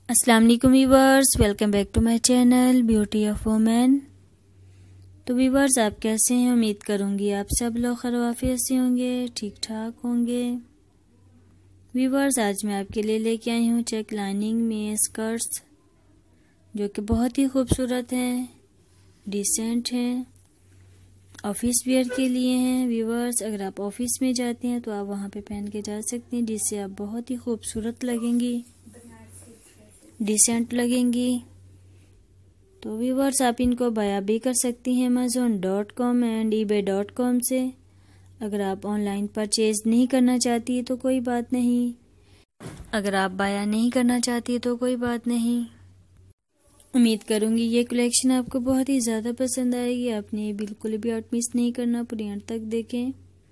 अस्सलाम वालेकुम viewers, welcome back to my channel beauty of women. तो व्यूवर्स, आप कैसे हैं? उम्मीद करूंगी आप सब लोग खैरियत से होंगे, ठीक ठाक होंगे। व्यूवर्स, आज मैं आपके लिए लेके आई हूँ चेक लाइनिंग में स्कर्ट्स, जो कि बहुत ही खूबसूरत हैं, डिसेंट हैं, ऑफिस वेयर के लिए हैं। व्यूवर्स, अगर आप ऑफिस में जाते हैं तो आप वहाँ पे पहन के जा सकते हैं, जिससे आप बहुत ही खूबसूरत लगेंगी, डिसेंट लगेंगी। तो व्यूवर्स, आप इनको बाय भी कर सकती हैं amazon.com एंड ebay.com से। अगर आप ऑनलाइन परचेज नहीं करना चाहती तो कोई बात नहीं, अगर आप बाय नहीं करना चाहती तो कोई बात नहीं। उम्मीद करूंगी ये कलेक्शन आपको बहुत ही ज़्यादा पसंद आएगी। आपने बिल्कुल भी आउट मिस नहीं करना, पूरी अंत तक देखें।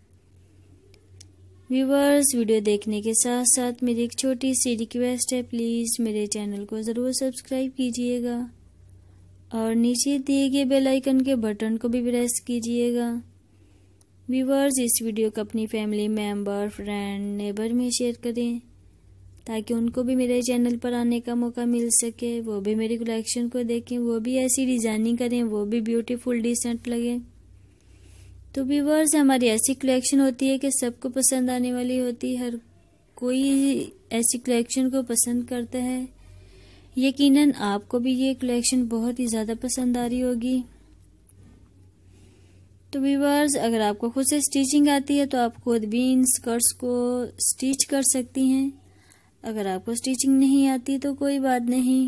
व्यूवर्स, वीडियो देखने के साथ साथ मेरी एक छोटी सी रिक्वेस्ट है, प्लीज़ मेरे चैनल को ज़रूर सब्सक्राइब कीजिएगा और नीचे दिए गए बेल आइकन के बटन को भी प्रेस कीजिएगा। व्यूवर्स, इस वीडियो को अपनी फैमिली मेंबर, फ्रेंड, नेबर में शेयर करें, ताकि उनको भी मेरे चैनल पर आने का मौका मिल सके, वो भी मेरी कलेक्शन को देखें, वो भी ऐसी डिज़ाइनिंग करें, वो भी ब्यूटीफुल डिसेंट लगे। तो व्यूवर्स, हमारी ऐसी कलेक्शन होती है कि सबको पसंद आने वाली होती है, हर कोई ऐसी कलेक्शन को पसंद करता है। यकीनन आपको भी ये कलेक्शन बहुत ही ज़्यादा पसंद आ रही होगी। तो व्यूवर्स, अगर आपको खुद से स्टिचिंग आती है तो आप खुद भी इन स्कर्ट्स को स्टिच कर सकती हैं। अगर आपको स्टिचिंग नहीं आती तो कोई बात नहीं,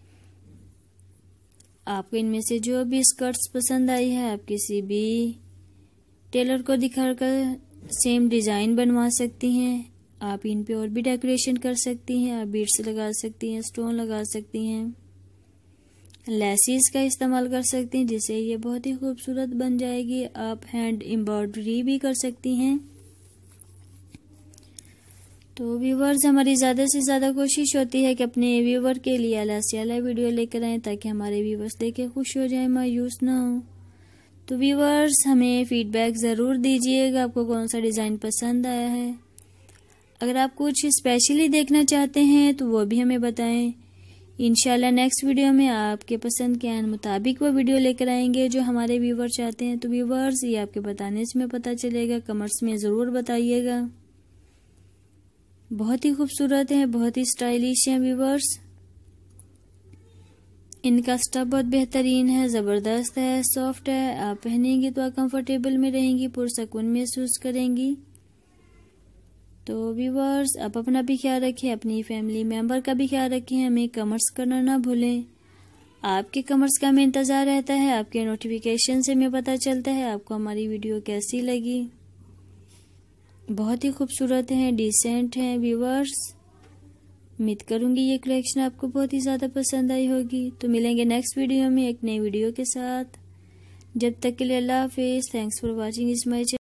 आपको इनमें से जो भी स्कर्ट्स पसंद आई है आप किसी भी टेलर को दिखाकर सेम डिज़ाइन बनवा सकती हैं। आप इन पे और भी डेकोरेशन कर सकती हैं, आप बीड्स लगा सकती हैं, स्टोन लगा सकती हैं, लेसिस का इस्तेमाल कर सकती हैं, जिससे ये बहुत ही खूबसूरत बन जाएगी। आप हैंड एम्ब्रॉयडरी भी कर सकती हैं। तो व्यूवर्स, हमारी ज़्यादा से ज़्यादा कोशिश होती है कि अपने व्यूवर के लिए अला से अला वीडियो लेकर आएँ, ताकि हमारे व्यूवर्स देख के खुश हो जाए, मायूस ना हो। तो व्यूवर्स, हमें फीडबैक ज़रूर दीजिएगा, आपको कौन सा डिज़ाइन पसंद आया है। अगर आप कुछ स्पेशली देखना चाहते हैं तो वो भी हमें बताएं। इंशाल्लाह नेक्स्ट वीडियो में आपके पसंद के मुताबिक वो वीडियो लेकर आएंगे जो हमारे व्यूवर चाहते हैं। तो व्यूवर्स, ये आपके बताने से हमें पता चलेगा, कमेंट्स में ज़रूर बताइएगा। बहुत ही खूबसूरत है, बहुत ही स्टाइलिश है व्यूवर्स। इनका स्टफ बहुत बेहतरीन है, ज़बरदस्त है, सॉफ्ट है। आप पहनेंगी तो आप कंफर्टेबल में रहेंगी, पुरसकून महसूस करेंगी। तो व्यूवर्स, आप अपना भी ख्याल रखें, अपनी फैमिली मेंबर का भी ख्याल रखें। हमें कमेंट्स करना ना भूलें। आपके कमेंट्स का हमें इंतज़ार रहता है, आपके नोटिफिकेशन से हमें पता चलता है आपको हमारी वीडियो कैसी लगी। बहुत ही खूबसूरत है, डिसेंट है व्यूवर्स। उम्मीद करूंगी ये कलेक्शन आपको बहुत ही ज़्यादा पसंद आई होगी। तो मिलेंगे नेक्स्ट वीडियो में एक नई वीडियो के साथ। जब तक के लिए अल्लाह हाफिज़। थैंक्स फॉर वॉचिंग इस माय चैनल।